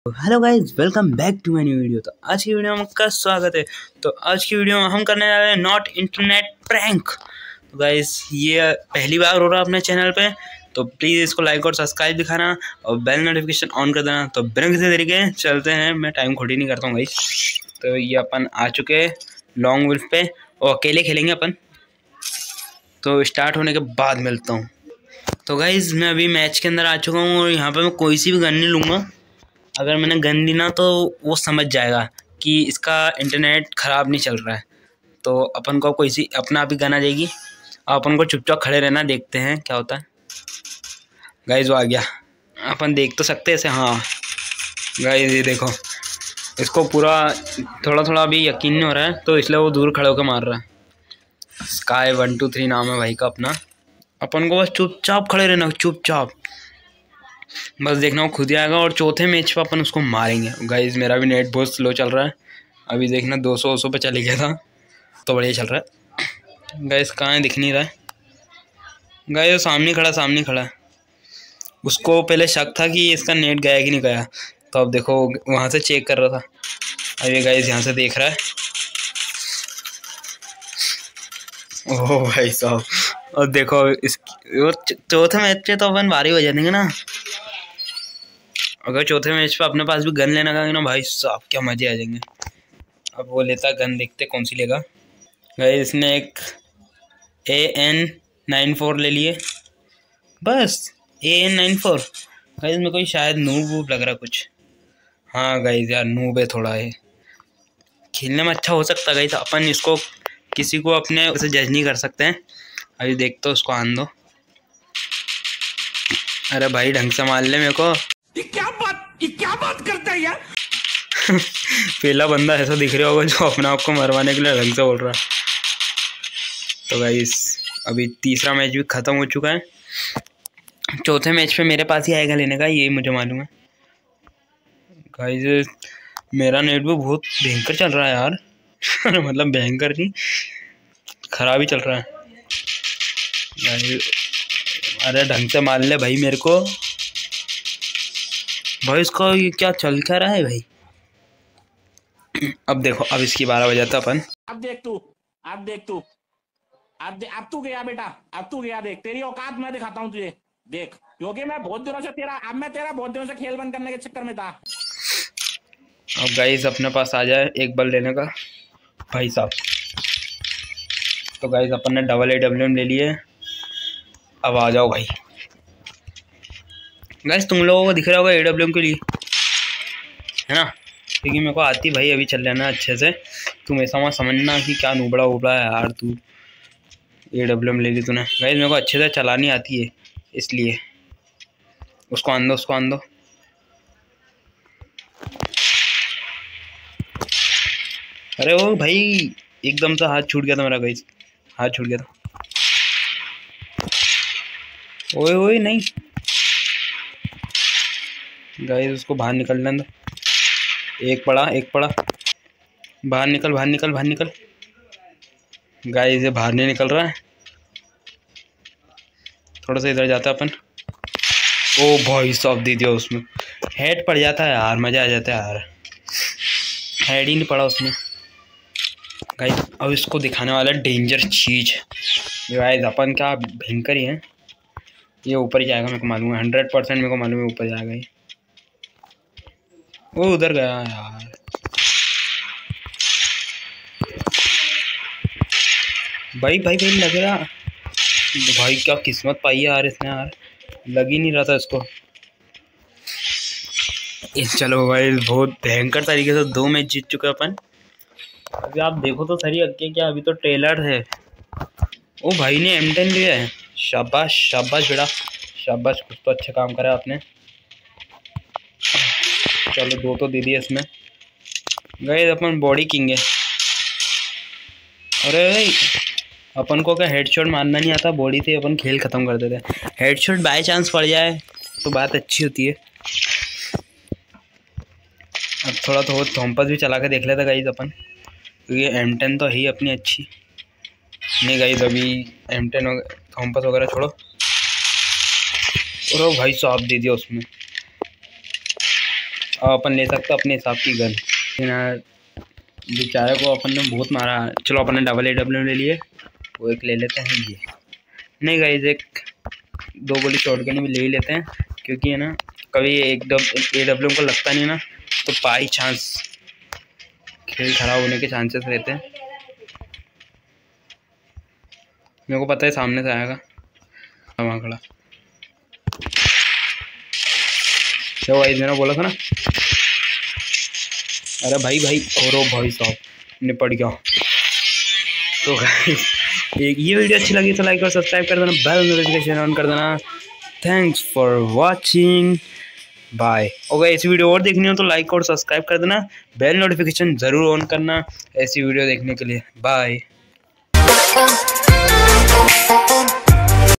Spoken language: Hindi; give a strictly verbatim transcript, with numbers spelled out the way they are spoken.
Hello guys, welcome back to my new video. तो आज की वीडियो में आपका स्वागत है। तो आज की वीडियो में हम करने जा रहे हैं नॉट इंटरनेट प्रैंक। तो गाइज ये पहली बार हो रहा है अपने चैनल पे, तो प्लीज़ इसको लाइक और सब्सक्राइब दिखाना और बेल नोटिफिकेशन ऑन कर देना। तो बिना किसी तरीके चलते हैं, मैं टाइम खोटी नहीं करता हूँ गाइज। तो ये अपन आ चुके हैं लॉन्ग वुल्फ पे और अकेले खेलेंगे अपन। तो स्टार्ट होने के बाद मिलता हूँ। तो गाइज मैं अभी मैच के अंदर आ चुका हूँ और यहाँ पर मैं कोई सी भी गन नहीं लूँगा। अगर मैंने गन ली ना तो वो समझ जाएगा कि इसका इंटरनेट ख़राब नहीं चल रहा है। तो अपन को कोई सी अपना आप ही गन आ जाएगी और अपन को चुपचाप खड़े रहना, देखते हैं क्या होता है। गाइस वो आ गया, अपन देख तो सकते हैं ऐसे। हाँ गाइस ये देखो, इसको पूरा थोड़ा थोड़ा अभी यकीन नहीं हो रहा है, तो इसलिए वो दूर खड़े होकर मार रहा है। स्काई वन टू थ्री नाम है भाई का अपना। अपन को बस चुपचाप खड़े रहना, चुपचाप बस देखना वो खुद ही आएगा और चौथे मैच पे अपन उसको मारेंगे। गाइस मेरा भी नेट बहुत स्लो चल रहा है, अभी देखना दो सौ सौ पे चले गया था, तो बढ़िया चल रहा है। गाइस कहाँ है, दिख नहीं रहा है। गाइस वो सामने खड़ा सामने खड़ा है। उसको पहले शक था कि इसका नेट गया कि नहीं गया, तो अब देखो वहाँ से चेक कर रहा था। अब ये गाइस यहाँ से देख रहा है। ओह भाई साहब, और देखो इस चौथे मैच पे तो अपन भारी हो जाएंगे ना। अगर चौथे मैच पे अपने पास भी गन लेना का ना भाई साहब, क्या मजे आ जाएंगे। अब वो लेता गन, देखते कौन सी लेगा। गाइस इसने एक ए एन नाइन फोर ले लिए, बस A N nine four. Guys मेरे को शायद नूब वूब लग रहा कुछ। हाँ गाइस यार नूब है थोड़ा, है खेलने में अच्छा हो सकता है गाइस। अपन इसको किसी को अपने उसे जज नहीं कर सकते हैं। अभी देखते हो उसको आन दो। अरे भाई ढंग से मार ले मेरे को। ये क्या बात ये क्या बात करता है यार। पहला बंदा ऐसा दिख रहा होगा जो अपने आप को मरवाने के लिए ढंग से बोल रहा है। तो गाइस अभी तीसरा मैच भी ख़त्म हो चुका है। चौथे मैच पे मेरे पास ही आएगा लेने का, ये मुझे मालूम है। गाइस मेरा नेट भी बहुत भयंकर चल रहा है यार। मतलब भयंकर नहीं, खराब ही चल रहा है। अरे ढंग से मार ले भाई मेरे को। भाई इसका ये क्या चल क्या रहा है भाई। अब देखो, अब इसकी बारह बजे था अपन। अब देख तू अब देख तू अब दे, अब तू गया बेटा, अब तू गया। देख तेरी औकात मैं दिखाता हूँ तुझे, देख। क्योंकि मैं बहुत दिनों से तेरा अब मैं तेरा बहुत दिनों से खेल बंद करने के चक्कर में था। अब गाइस अपने पास आ जाए एक बल लेने का भाई साहब। तो गाइस अपन ने डबल ए डब्ल्यू एम ले लिए। अब आ जाओ भाई। गाइस तुम लोगों को दिख रहा होगा ए डब्ल्यू एम के लिए, है ना, क्योंकि मेरे को आती भाई। अभी चल लेना अच्छे से, तुम ऐसा मत समझना कि क्या नूबड़ा उबड़ा है यार तू। ए डब्ल्यू एम ले ली तूने। गाइस मेरे को अच्छे से चलानी आती है, इसलिए उसको आन दो, उसको आन दो। अरे ओ भाई एकदम से हाथ छूट गया था मेरा गाइस, हाथ छूट गया था। ओए ओए नहीं गाइस, उसको बाहर निकलने दो। एक पड़ा एक पड़ा, बाहर निकल बाहर निकल बाहर निकल। गाइस ये बाहर नहीं निकल रहा है, थोड़ा सा इधर जाता है अपन। ओ भाई साहब दे दिया उसमें, हेड पड़ जाता है यार, मज़ा आ जाता है यार। हेड ही नहीं पड़ा उसमें। गाइस अब इसको दिखाने वाला डेंजर चीज़। गाइस अपन क्या भयंकर ही है, ये ऊपर ही जाएगा मेरे को मालूम है। हंड्रेड परसेंट मेरे को मालूम है ऊपर जाएगा ये। वो उधर गया यार। भाई भाई भाई लग रहा भाई, क्या किस्मत पाई है यार इसने यार, लग ही नहीं रहा था इसको। चलो भाई बहुत भयंकर तरीके से दो मैच जीत चुके अपन। अभी आप देखो तो सही अक्के, क्या अभी तो ट्रेलर है। ओ भाई ने एम टेन लिया है, शाबाश शाबाश बेटा शाबाश, कुछ तो अच्छा काम करा आपने। चलो दो तो दे दिए इसमें। गए अपन बॉडी किंग है। अरे अपन को क्या हेडशॉट मारना नहीं आता, बॉडी से अपन खेल ख़त्म कर देते हैं। हेडशॉट बाय चांस पड़ जाए तो बात अच्छी होती है। अब थोड़ा तो थॉम्पस भी चला के देख लेता गाइस अपन, क्योंकि एम टेन तो है ही अपनी अच्छी। नहीं गाइस अभी एम टेन थॉम्पस वगैरह छोड़ो। और भाई साहब दे दिया उसमें। और अपन ले सकते अपने हिसाब की गन। बेचारे को अपन ने बहुत मारा। चलो अपन ने डबल ए डब्ल्यू ले लिए, वो एक ले लेते हैं। ये नहीं गाइस, एक दो गोली शॉट गन भी ले ही लेते हैं, क्योंकि है ना कभी एक डब ए डब्ल्यू को लगता नहीं ना, तो बाई चांस खेल खराब होने के चांसेस रहते हैं। मेरे को पता है सामने से आएगा वहाँ खड़ा। तो भाई मैंने बोला था ना, अरे भाई भाई और भाई साहब निपट गया। तो एक ये वीडियो अच्छी लगी तो लाइक और सब्सक्राइब कर देना, बेल नोटिफिकेशन ऑन कर देना। Thanks for watching, bye. और इस वीडियो और देखनी हो तो लाइक और सब्सक्राइब कर देना, बेल नोटिफिकेशन ज़रूर ऑन करना ऐसी वीडियो देखने के लिए। बाय।